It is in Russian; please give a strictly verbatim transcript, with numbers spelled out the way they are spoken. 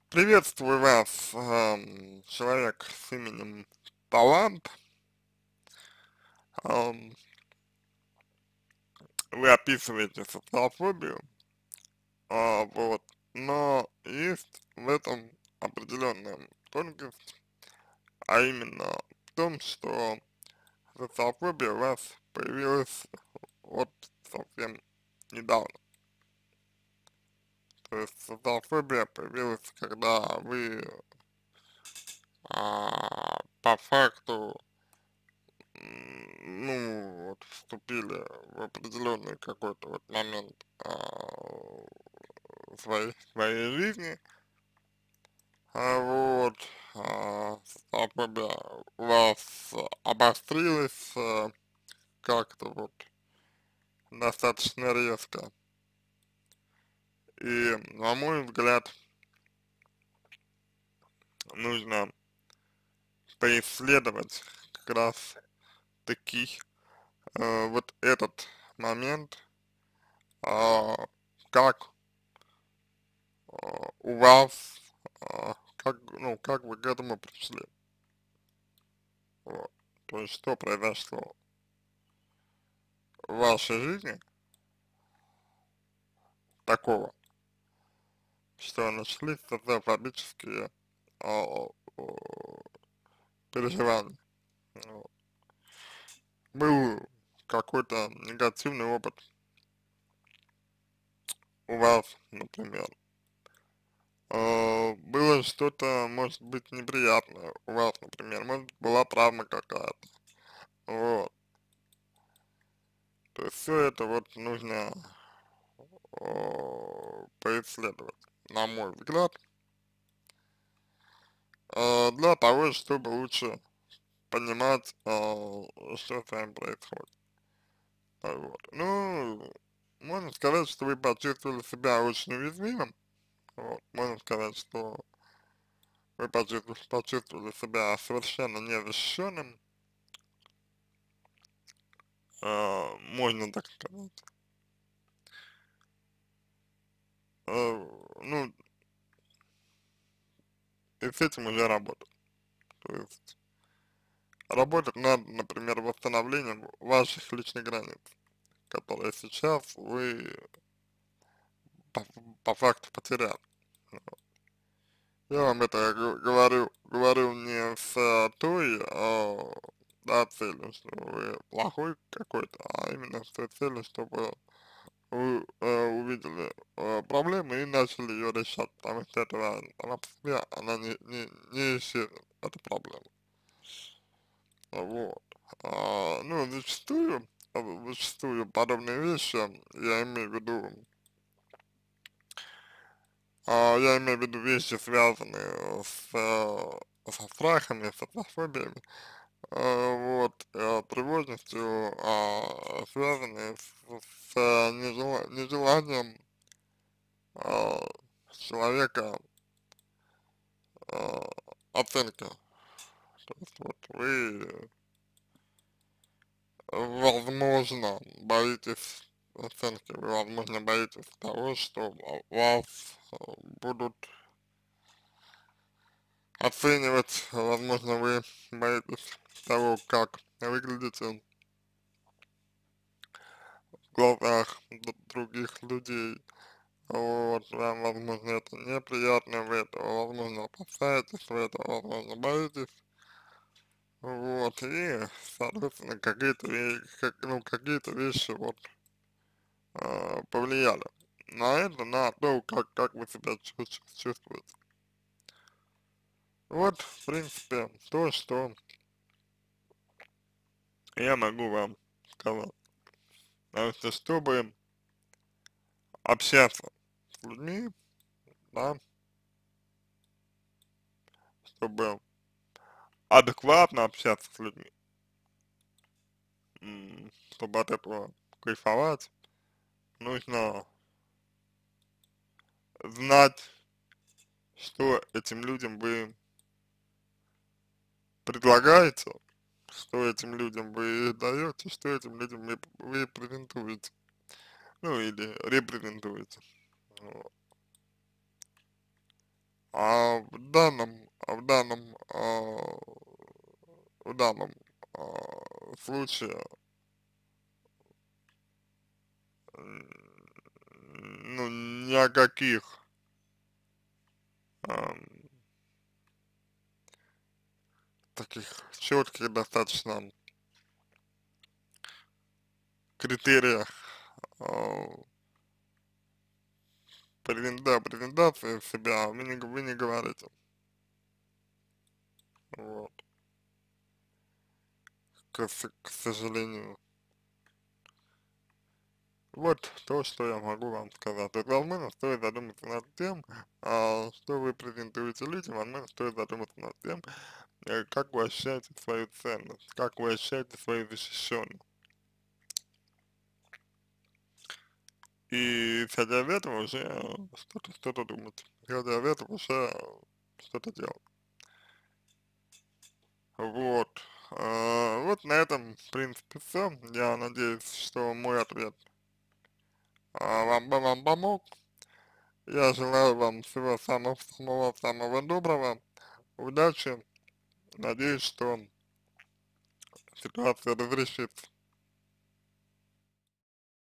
Приветствую вас, ам, человек с именем Талант. Ам, Вы описываете социофобию, а, вот, но есть в этом определенная тонкость, а именно в том, что социофобия у вас появилась вот совсем недавно. То есть социофобия появилась, когда вы а, по факту м, ну, вот вступили в определенный какой-то вот момент а, своей, своей жизни, а, вот, а, социофобия у вас обострилась а, как-то вот достаточно резко, и, на мой взгляд, нужно поисследовать как раз таки а, вот этот момент, а, как а, у вас, а, как, ну, как вы к этому пришли, вот, то есть что произошло в вашей жизни такого, что начались социофобические а, а, переживания, вот. Был какой-то негативный опыт у вас, например, а, было что-то, может быть, неприятное у вас, например, может, была травма какая-то, вот, то есть все это вот нужно э, поисследовать, на мой взгляд, э, для того, чтобы лучше понимать, э, что с вами происходит. А, Вот. Ну, можно сказать, что вы почувствовали себя очень уязвимым. Вот. Можно сказать, что вы почувствовали, почувствовали себя совершенно незащищенным. Э, можно так сказать. Э, ну, и с этим уже работать. То есть работать над, например, восстановлением ваших личных границ, которые сейчас вы по, по факту потеряли. Я вам это г- говорю, говорю не с э, той, а, да, целью, что вы плохой какой-то, а именно с той целью, чтобы вы э, увидели э, проблему и начали ее решать, потому что этого сама по себе, она не, не, не исчезнет, эта проблема. Вот. А, ну, зачастую, а, зачастую подобные вещи, я имею в виду, а, я имею в виду вещи, связанные с, э, со страхами, с фобиями, э, вот, э, тревожностью, а, связанные с, с э, нежела- нежеланием а, человека а, оценки. То есть вот вы, возможно, боитесь оценки, вы, возможно, боитесь того, что ва- вас э, будут оценивать, возможно, вы боитесь того, как выглядите в глазах д- других людей. Вот, вам, возможно, это неприятно, вы этого, возможно, опасаетесь, вы этого, возможно, боитесь. Вот, и, соответственно, какие-то, ве- как, ну, какие-то вещи вот а, повлияли на это, на то, как, как вы себя чувс- чувствуете. Вот, в принципе, то, что я могу вам сказать. Потому что, чтобы общаться с людьми, да, чтобы адекватно общаться с людьми, м, чтобы от этого кайфовать, нужно знать, что этим людям вы предлагаете, что этим людям вы даете, что этим людям вы, вы презентуете, ну или репрезентуете. Вот. А в данном, а в данном, а, в данном а, случае, м, ну, ни о каких ам, таких четких достаточно критериях а, презен- да, презентации себя вы не, г- вы не говорите. Вот. К, с- к сожалению. Вот то, что я могу вам сказать. То есть, возможно, стоит задуматься над тем, а, что вы презентуете людям, возможно, стоит задуматься над тем, э, как вы ощущаете свою ценность, как вы ощущаете свою защищенность. И исходя из этого уже э, что-то что-то думать. Исходя из этого уже э, что-то делать. Вот. А, вот на этом, в принципе, все. Я надеюсь, что мой ответ а, вам, вам помог. Я желаю вам всего самого, самого, самого доброго, удачи. Надеюсь, что ситуация разрешится.